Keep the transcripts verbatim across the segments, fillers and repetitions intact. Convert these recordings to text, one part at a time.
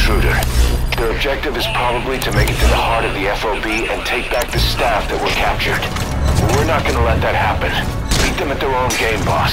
intruder. Their objective is probably to make it to the heart of the F O B and take back the staff that were captured. But we're not gonna let that happen. Beat them at their own game, boss.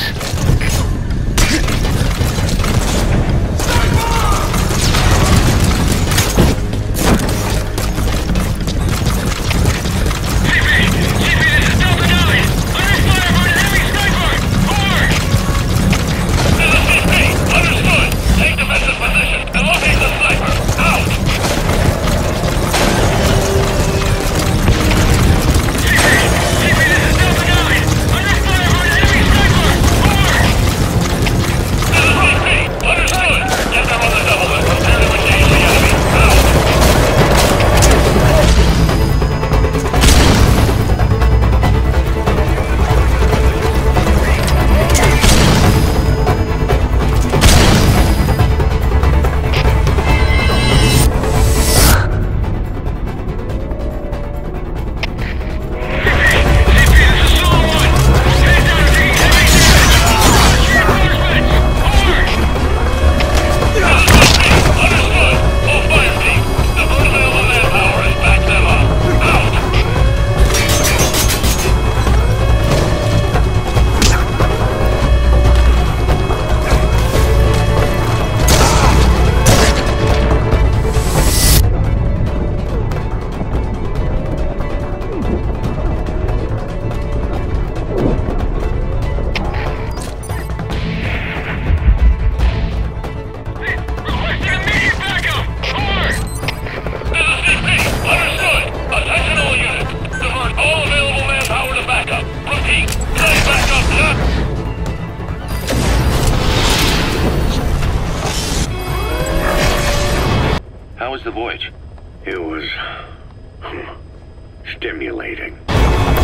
How was the voyage? It was stimulating.